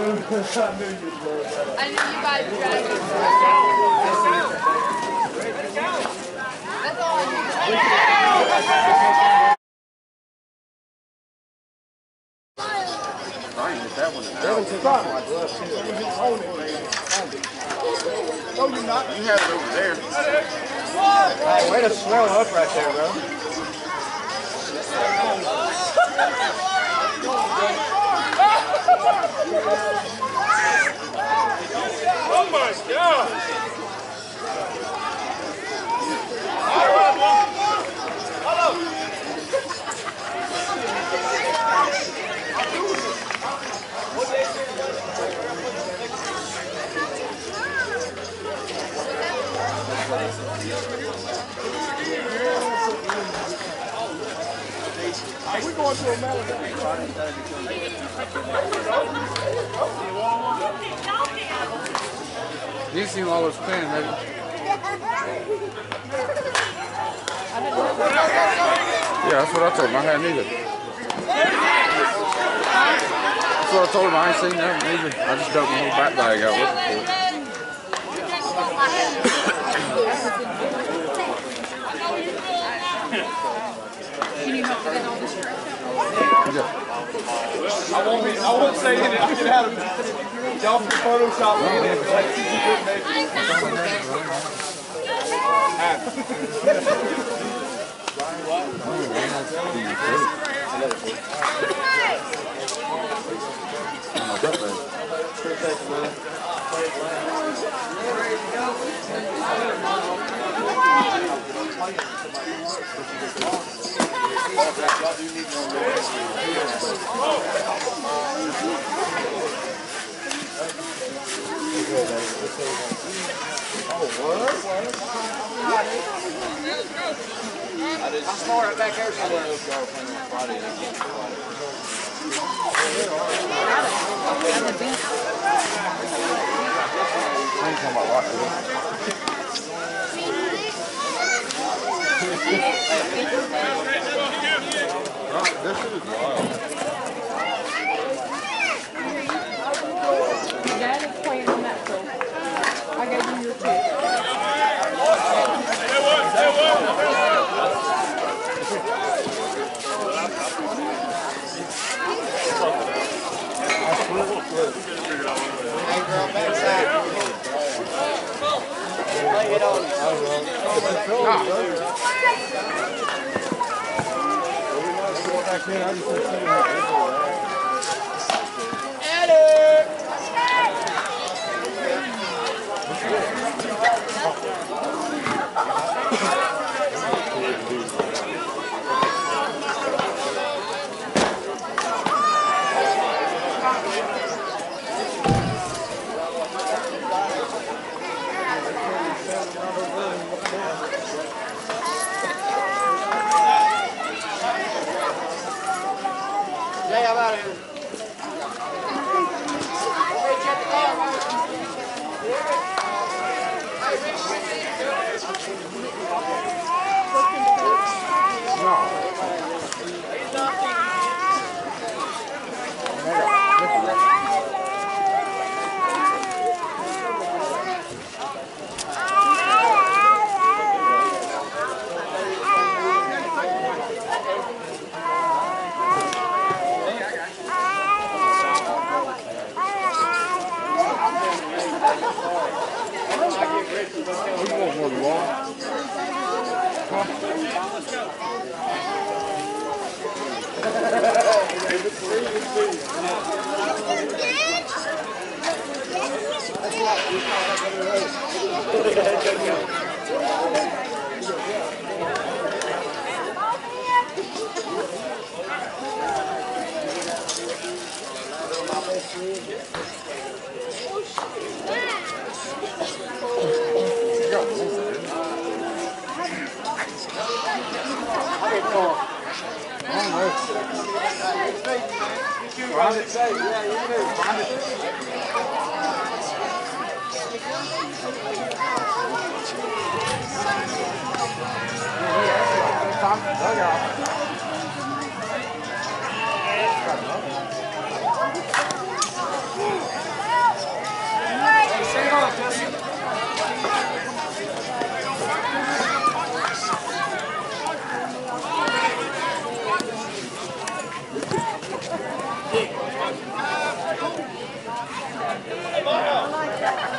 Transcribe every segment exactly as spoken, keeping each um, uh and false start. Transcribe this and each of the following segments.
I knew you guys were trying to That's all I need. I ain't get that one. Devin took off my glove too. No, you're not. You have it over there. Hey, way to swell up right there, bro. Oh my God! Are we going to a Malaga? You seen all those playing, maybe? Yeah, that's what I told him. I hadn't either. That's what I told him. I ain't seen that either. I just dumped my whole back bag out looking for it. Can you help me get all this straight? I won't be, I won't say it. I can have it. Y'all can Photoshop me in it. Like, see if you couldn't make it. I'm small right back there. This is wild. Dad is playing on that field. I gave him your two. Hey, girl, backside. Lay it on. Jay, how about it? Find it safe, yeah, you do. Find it. Tom, dugout.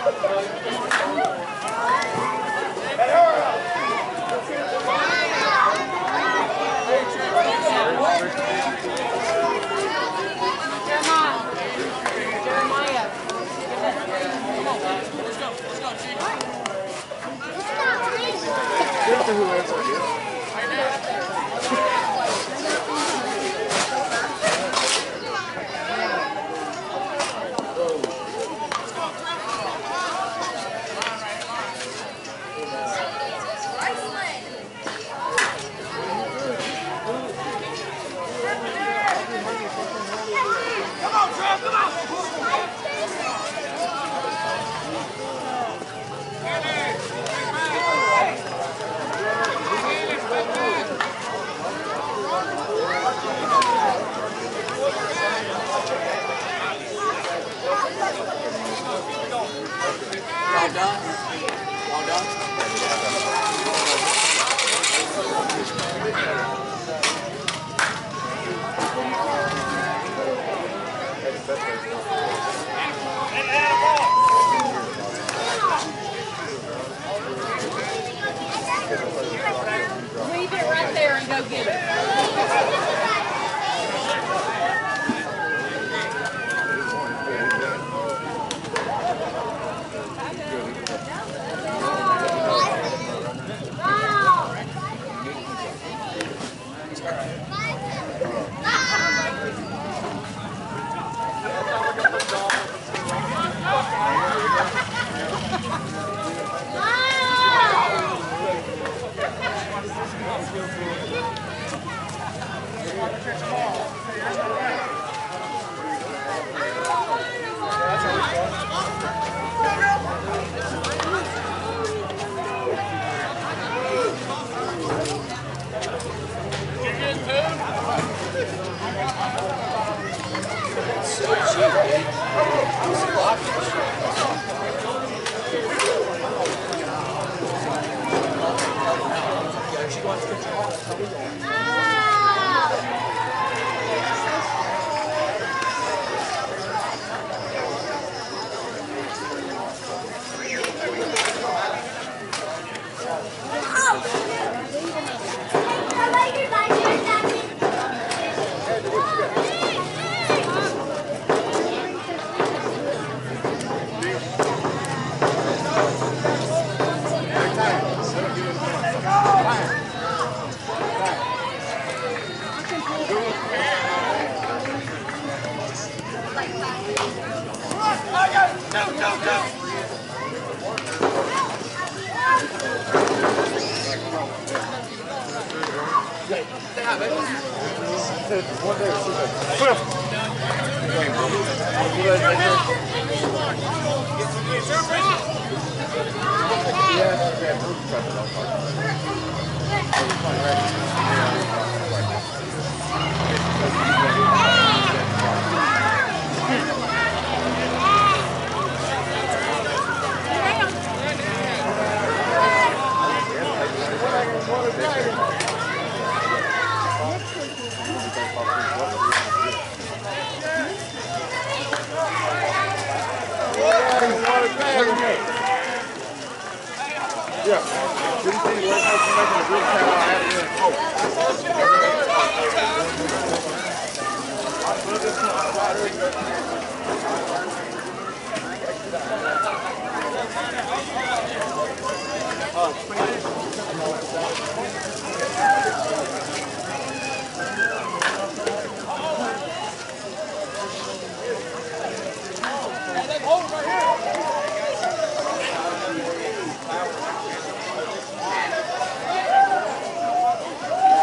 Leave it right there and go get it.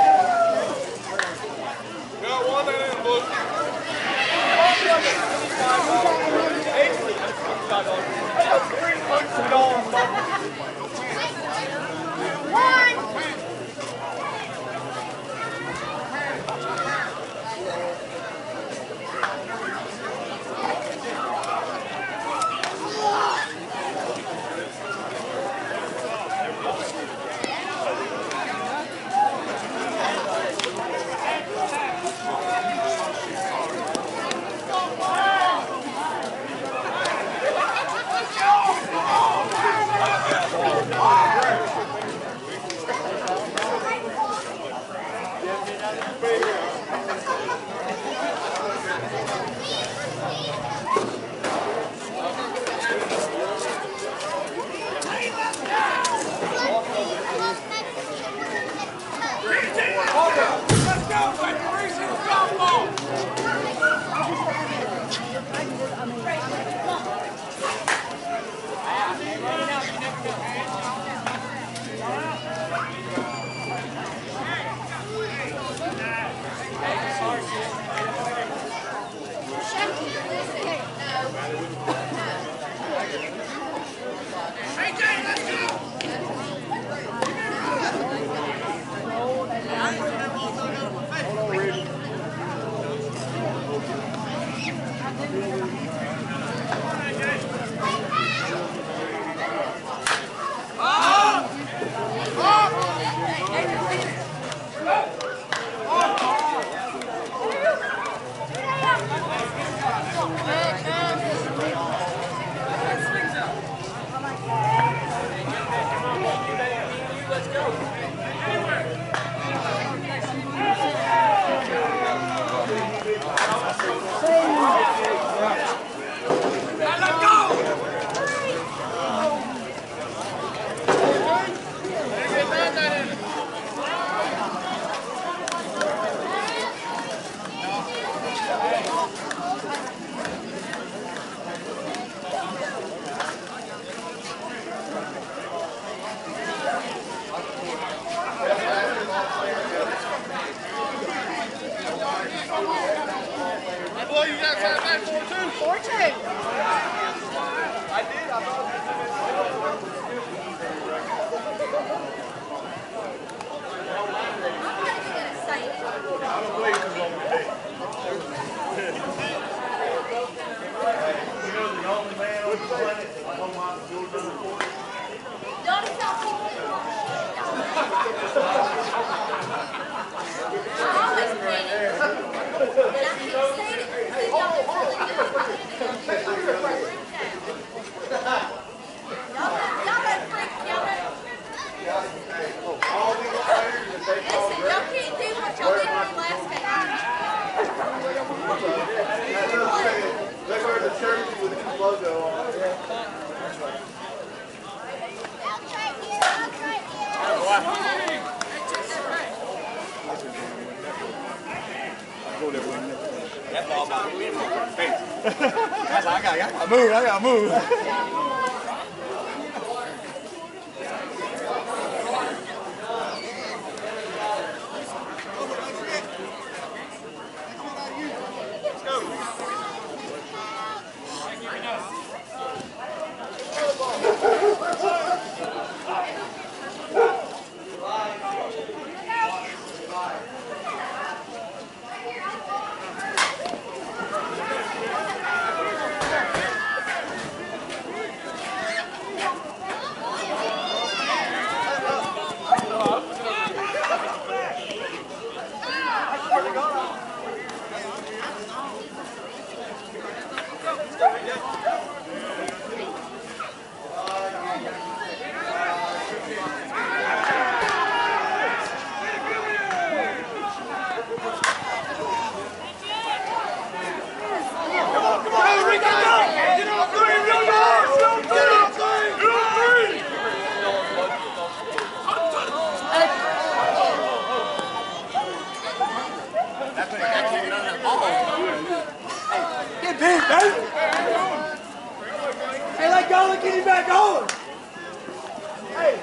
Got one in, Luke. I gotta, I gotta move, I gotta move. Hey, let go and get him back on. Hey.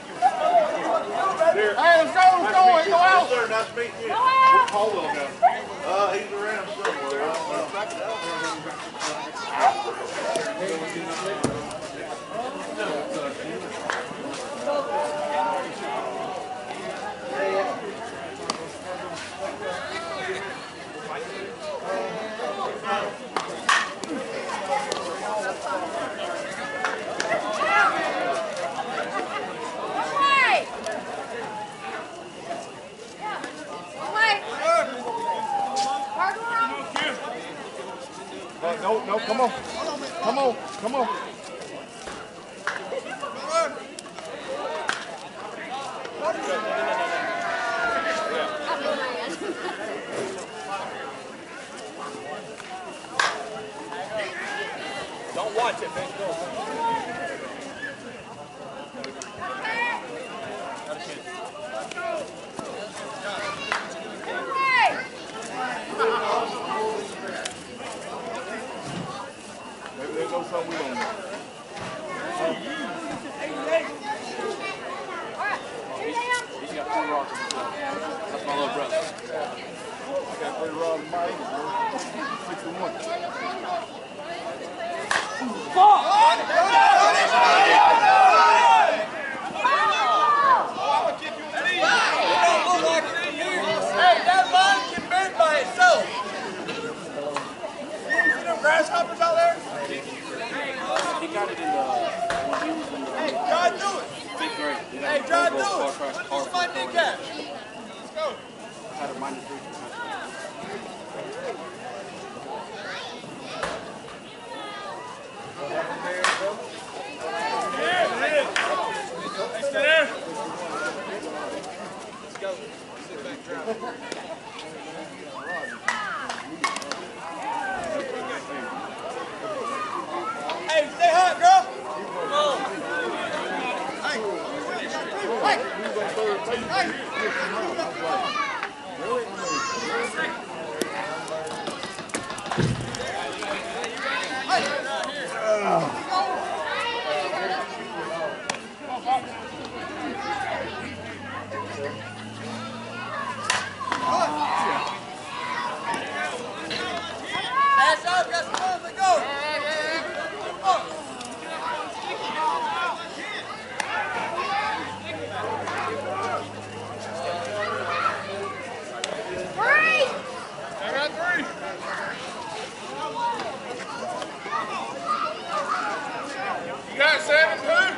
Hey, let's go, let's go, let's go out. Sir, nice to meet you. Where's Caldwell go? Uh, he's around somewhere. I don't No, no, come on. Come on, come on. Don't watch it, man. Go. Maybe there's no something we don't know. He's got two rocks in his mouth. That's my little brother. I got three rods in my ankle, bro. sixty-one. Hey, drive through it. What's my kneecap? Let's go. Had a minus three. Hey, stay hot, girl. Pass out, got some fun, let's go. You got seven, too?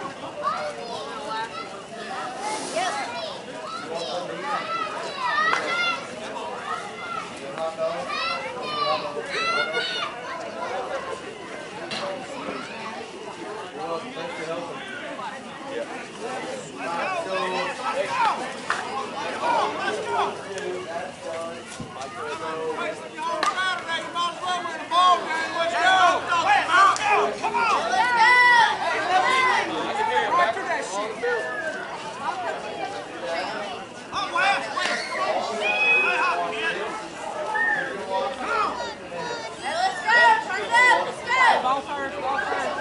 Ball first, ball first.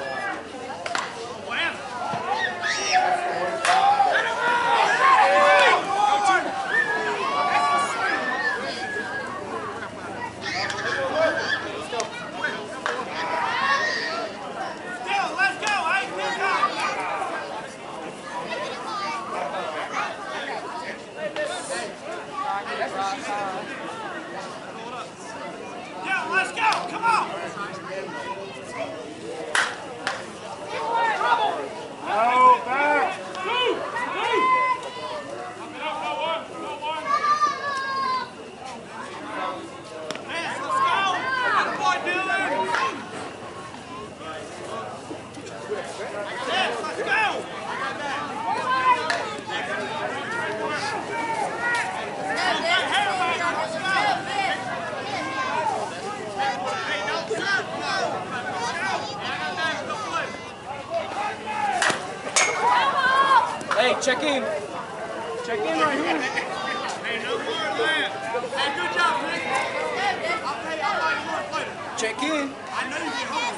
Hey, check in. Check in right here. Hey, no more of that. Hey, good job, Nick. I'll pay you more later. Check in. I know you get home.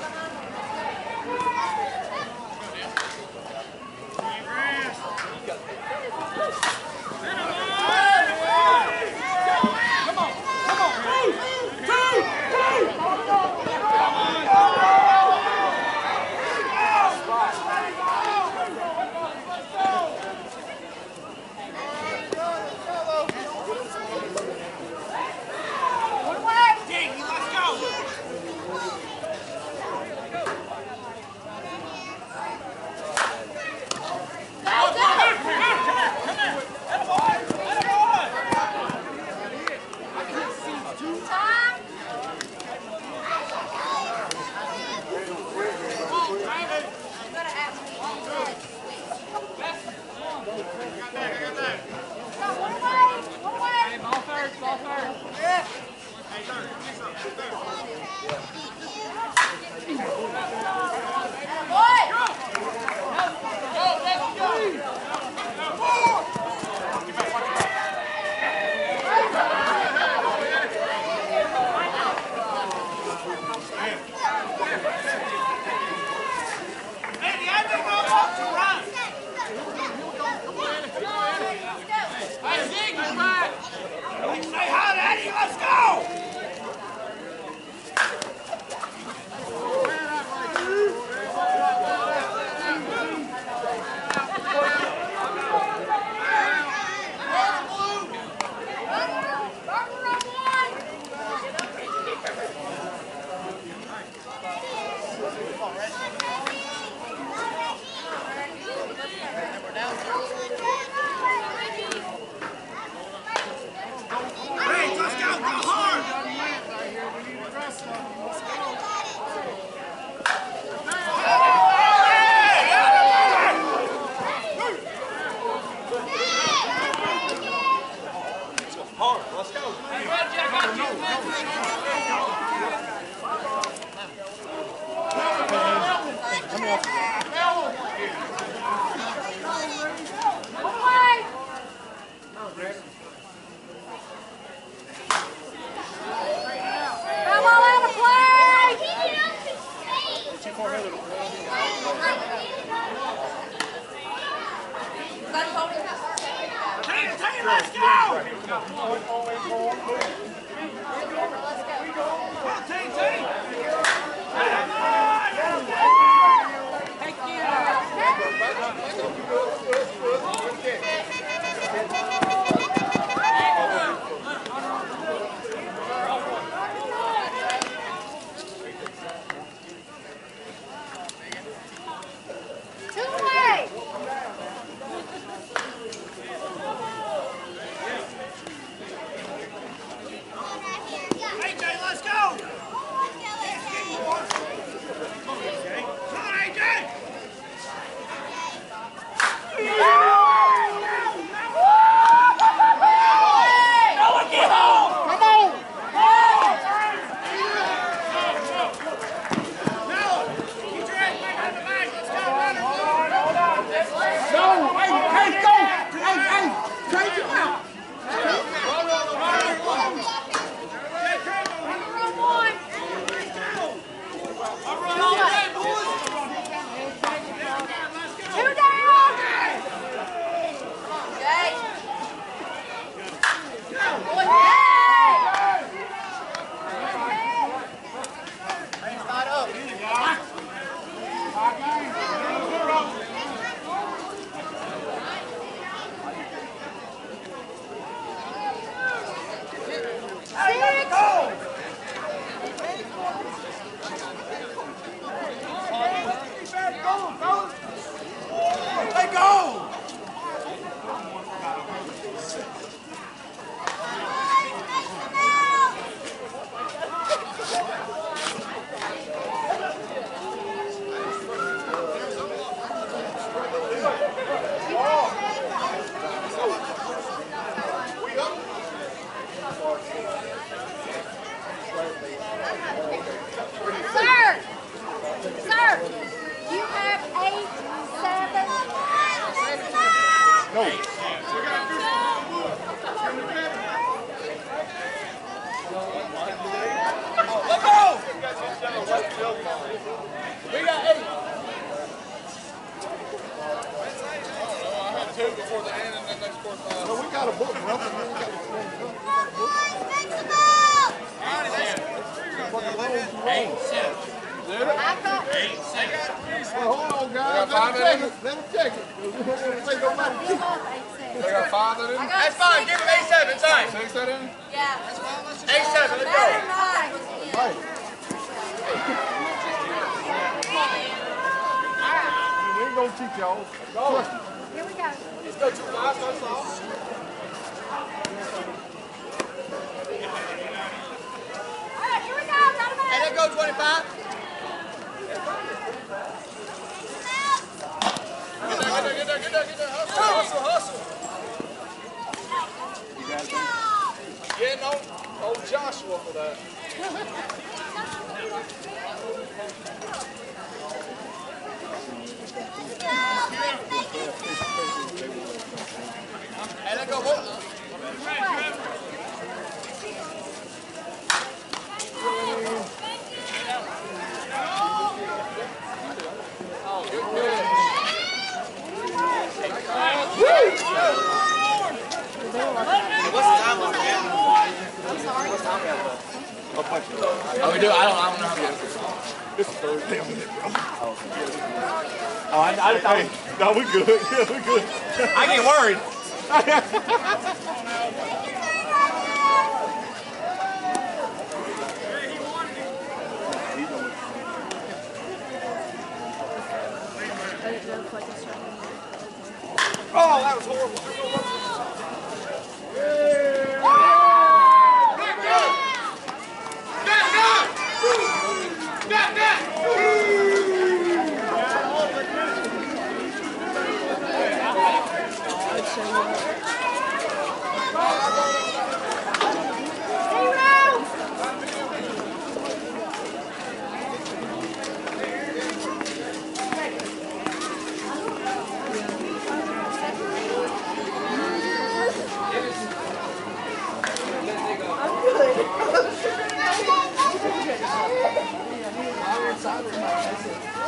Come on, come on. Two, two, too far ahead of it. Team, team, let's go! Come on, team, team! Thank you. A J, let's go! Come on, A J! Noah, get home! Come on! Noah, get your ass back on the bag. Let's go, run it. No, hey, hey, go! Hey, hey, change him out. Let go! Sir! Sir! You have eight, seven. No. Let go! We got eight. I had two before the end and then next four five. No, we got a book. I got Well, hold on, guys. Got Let five him check it. Let him check it. We don't say nobody cheat. They got five that in? I got That's fine. Give him A seven. It's fine. Six that in? Yeah. A seven. Let's go. Right. We ain't gonna cheat y'all. Trust me. Here we go. Let's go too fast. That's all. All right, here we go. Got him And out. then go twenty-five. Get there, get there, get there, get there, get there. Hustle, hustle, hustle. Yeah, no. Old Joshua for that. And then go home. Oh, we do? I don't, I don't know how to. This is Thursday. I'm gonna go. Oh, I, I, Hey, no, we good. Yeah, we good. I get worried. Oh, that was horrible.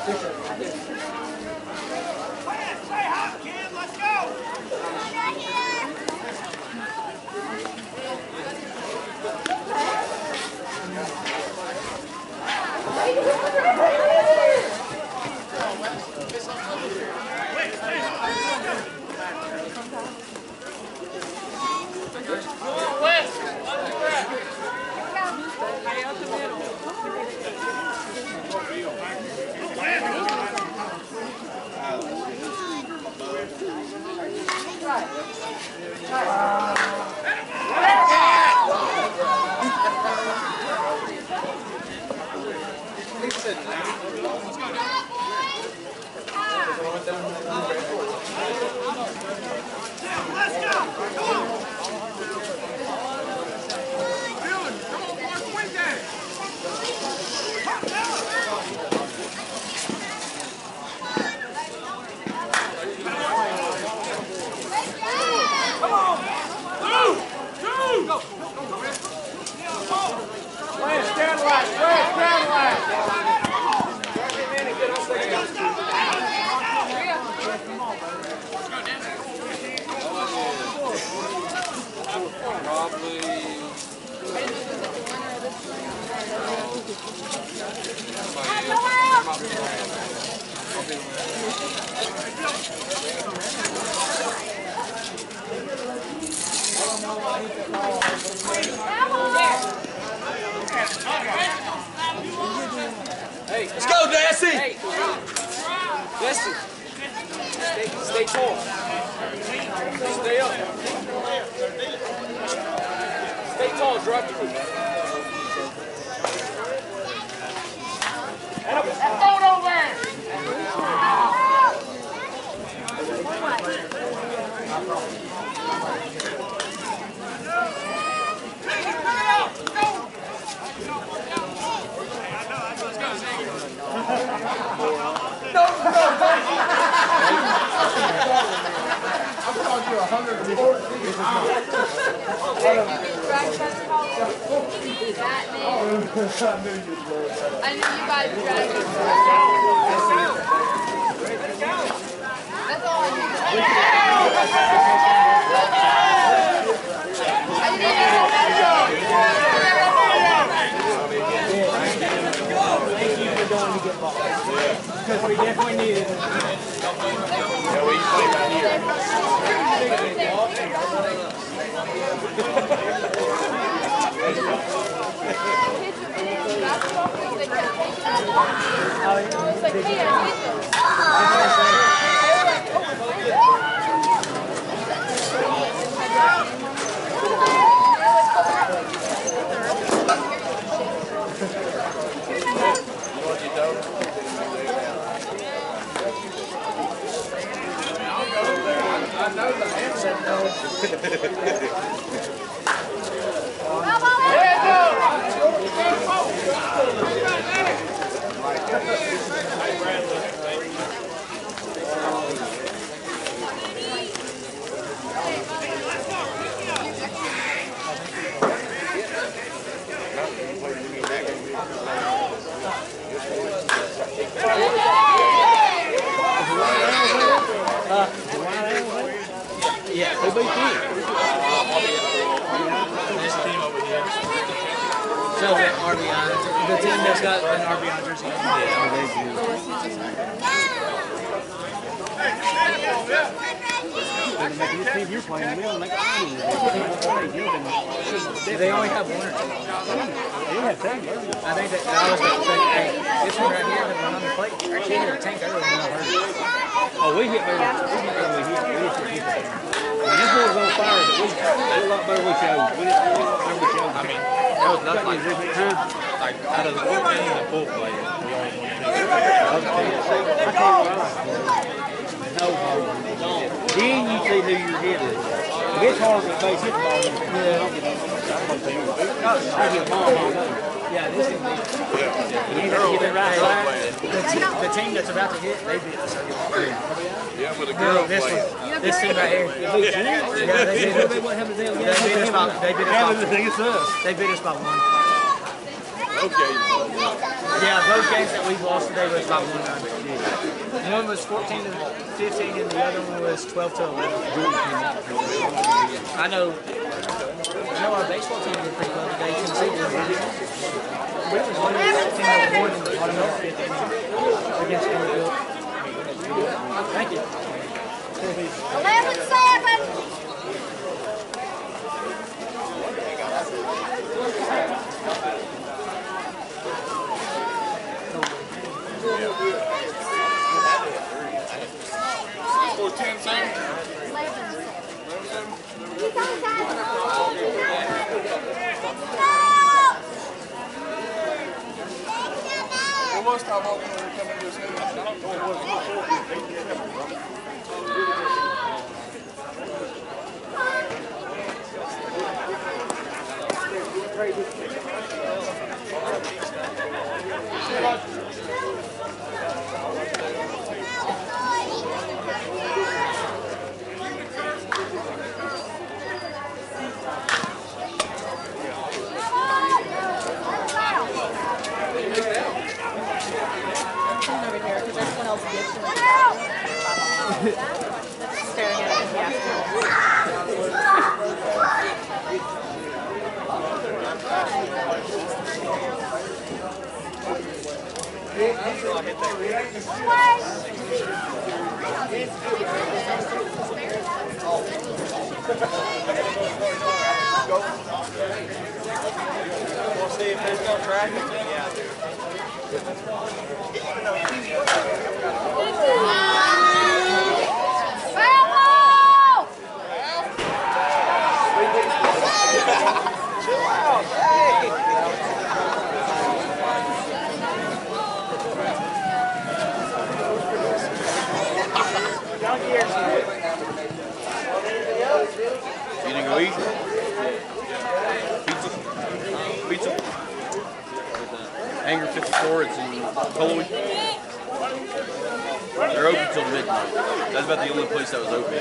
Hey, let's go, Dassie! Hey, Dassie, stay, stay tall. Stay up. Stay tall, drop the foot. That phone over there! I knew you guys were dragging. That's all I knew. I didn't even Thank you for going to get ball. Because we definitely needed it. Yeah, we play right here. Yeah, who beat you? This team over here. So the R B I, the team that's got an R B I jersey. Yeah, they do. Doesn't make any team you're playing. We don't make any. They only have one or two. They have ten. I think that I was going to say, hey, this one right here that went on the plate, actually hit a tank earlier than I heard. Oh, we hit better. We hit better. We hit better. I mean, this boy was on fire, but we did a lot better we showed. We did a lot better we showed. I mean, That was nothing like, like out of the fourteen and the full play, we only won No, then you see who you're hitting. It's hard to base hit the ball. Yeah. I get a ball. Yeah, this is me. You get it right. The, te the team that's about to hit, they beat us. Yeah, with a girl This play. one, this team right here. Yeah, they beat us. They beat us by. They beat us by. They beat us by one. Okay. Yeah, both games that we've lost today was about one nine. One was fourteen to fifteen, and the other one was twelve to eleven. I know. I know our baseball team did pretty well today. Tennessee did. We was one of the team that won in the automatic fifteen against Vanderbilt. Thank you. eleven seven. For ten seven. What was time when we were coming to this game? Staring at it, yeah. We'll see if there's no traffic. Yeah. You didn't go eat? Pizza? Pizza? Hangar fifty-four, it's in Coley. They're open till midnight. That's about the only place that was open.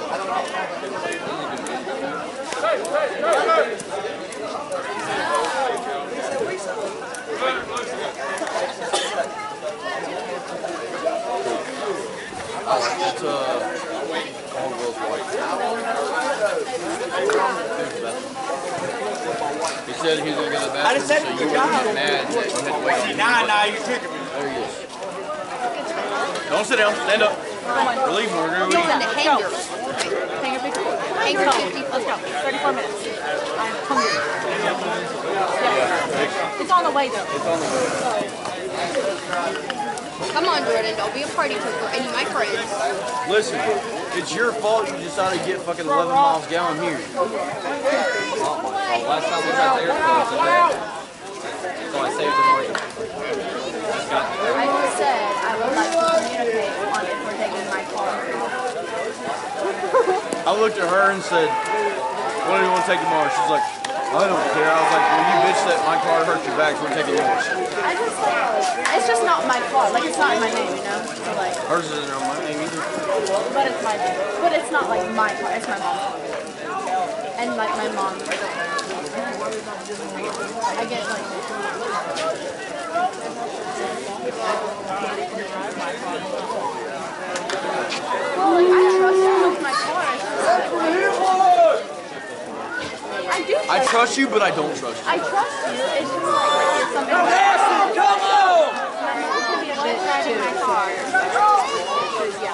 It's uh, all girls white. He said he was going to get a bathroom, I just said so it you was were your job. mad that you had to wait. Nah, nah, you took it. There he is. Don't sit down. Stand up. We're leaving. We're going to leave. Going to Hanger. Hanger fifty-four. Hanger fifty-four. Let's go. thirty-four minutes. I'm hungry. Yeah. It's on the way though. It's on the way. Come on, Jordan. Don't be a party pooper. And you my friends. Listen, it's your fault you decided to get fucking eleven miles a gallon here. Last time we got there, so I saved the margin. I just said I would like to communicate on if we're taking my car. I looked at her and said, "What do you want to take tomorrow?" She's like, "I don't care." I was like, "Well, you bitch that my car hurt your back, so we're taking yours." I just, it's just not my car. Like, it's not in my name, you know? So, like, Hers isn't on my name either. but it's my name. But it's not like my car. It's my mom's car. And like my mom. I get like. Well, like, I trust you with my car. I do trust I trust you, but I don't trust you. I trust you. It's just like, like it's something like Come on! my mom can be like driving my car. Yeah.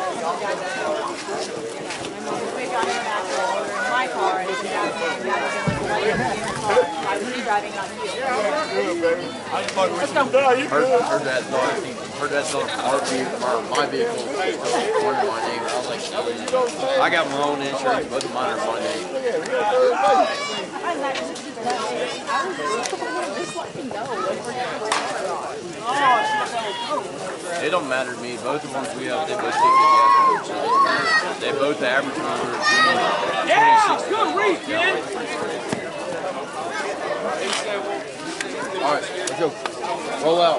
We got in an accident. We were in my car and she got me and got in like a lane in your car. I was driving on you. Let's go. Her, her dad thought he, her dad thought our vehicle, or my vehicle was under my name. I was like, I got my own insurance, both of mine are my name. I'm not just that I was just let me know if we're going to It don't matter to me. Both the ones we have, they both take the gas. They both average over twenty-six. Good read, kid. All right, let's go. Roll out.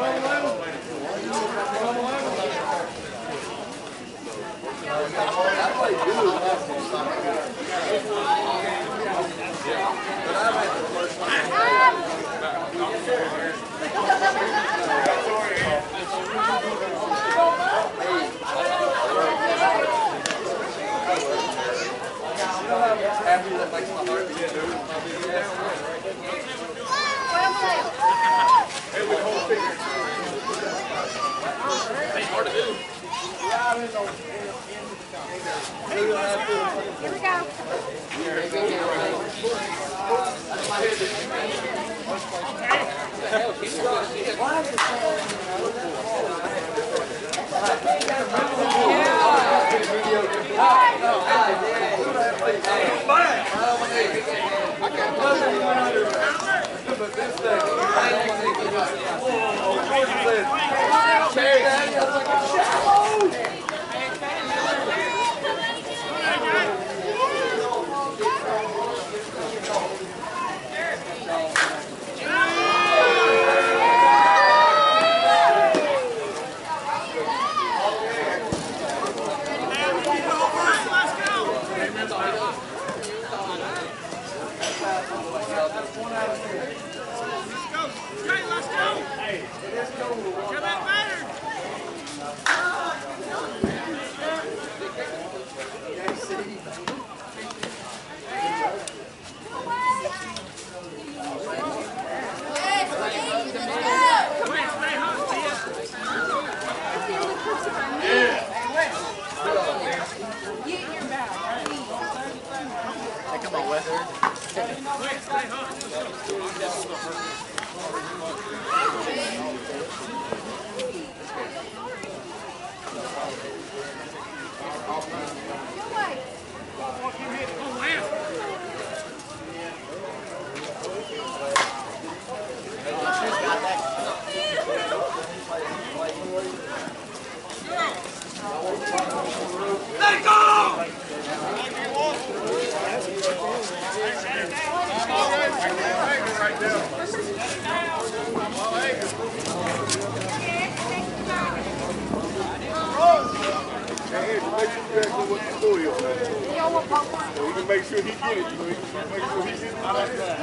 Make sure he get it. You know, make sure he get it. I like that.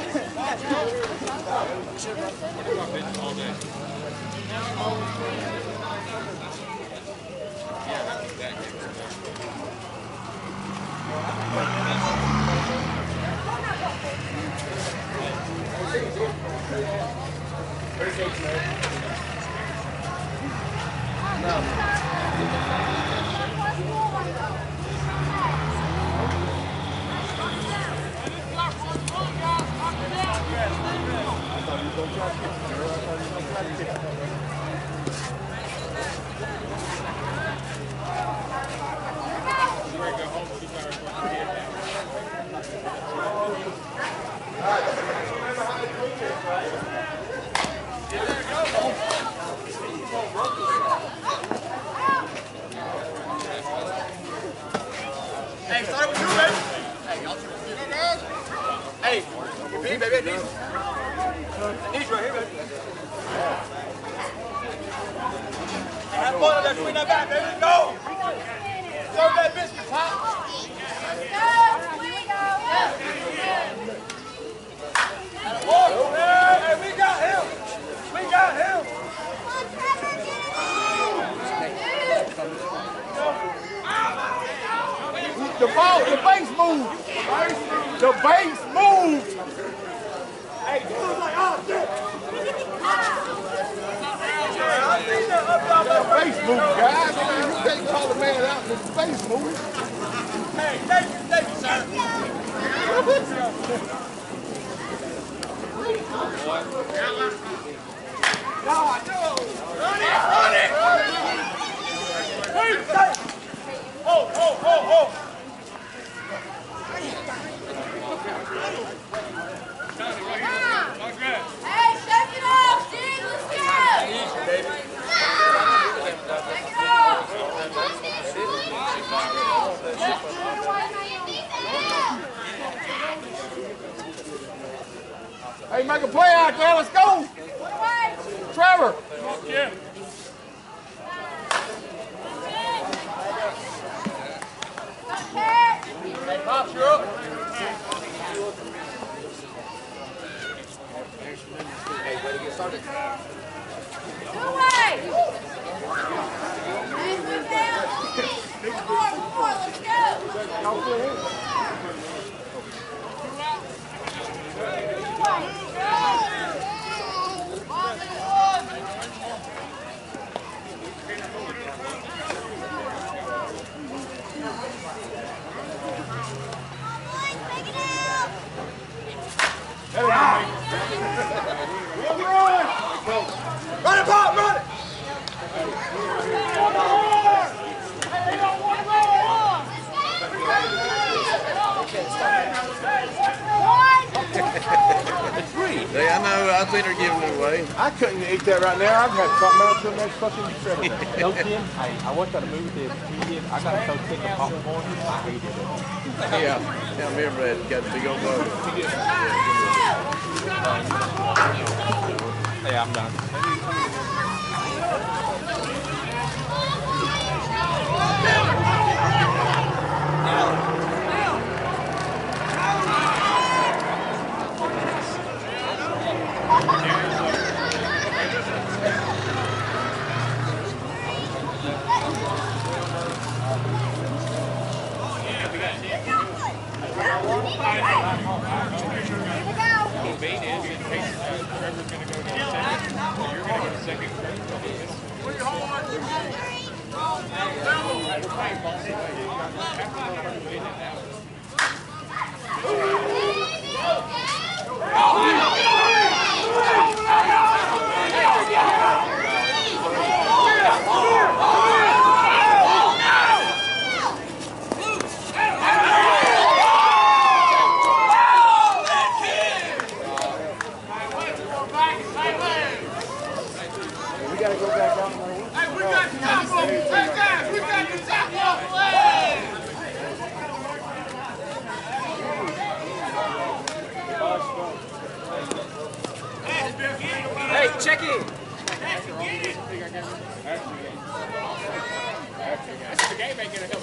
Hey, start with you, baby. Hey, y'all two. Hey, baby, baby, knees. Knees right here, baby. Hey, have fun on that swing that back, baby. Go. Serve that biscuit, Pop. Hey, hey, we got him. We got him. The ball, the base moved. The base moved. Hey, dude, like, oh, shit. The base moved, guys. I mean, you can't call the man out. The base moved. Hey, thank you, thank you, sir. God, no. Run it, run it. Wait, stay. Oh, oh, oh, oh. Hey, shake it off, Jig. Let's go. Easy, baby. Shake it off. Hey, make a play out there. Let's go. Put away. Trevor. Yeah. It's free. Hey, I know. I think they're giving it away. I couldn't eat that right now. I've had something else till next fucking Saturday. No, Tim, hey, I watched that movie theater. He did. I got so sick of popcorn. I hated it. Yeah. Yeah, I remember that. Got the big old burger. Yeah, I'm done. Hey, check it. The game ain't gonna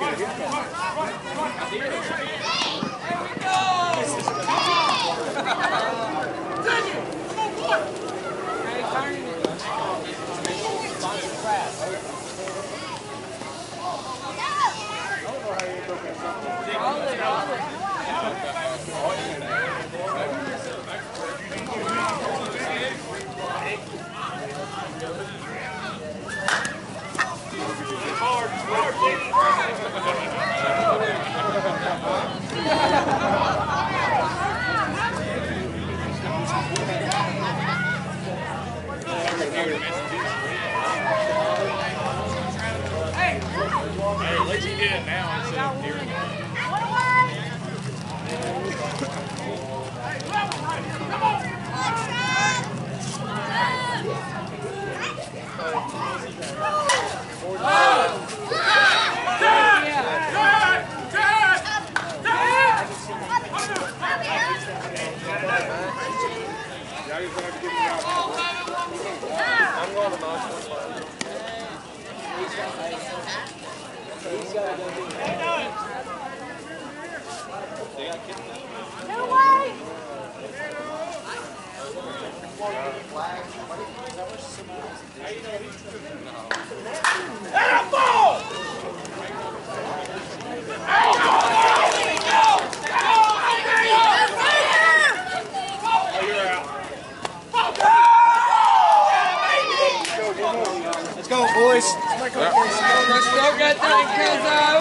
Let's go, boys. Let's go get that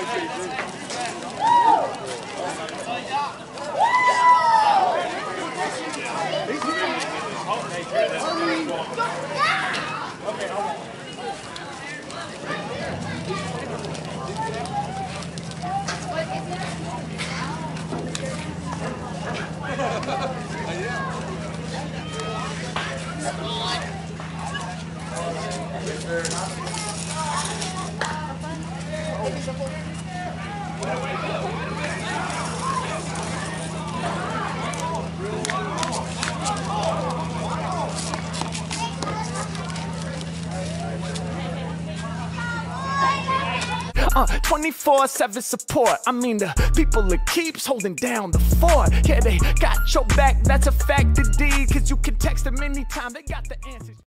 Uh, twenty-four seven support. I mean, the people that keeps holding down the fort. Yeah, they got your back, that's a fact indeed. Cause you can text them anytime, they got the answers.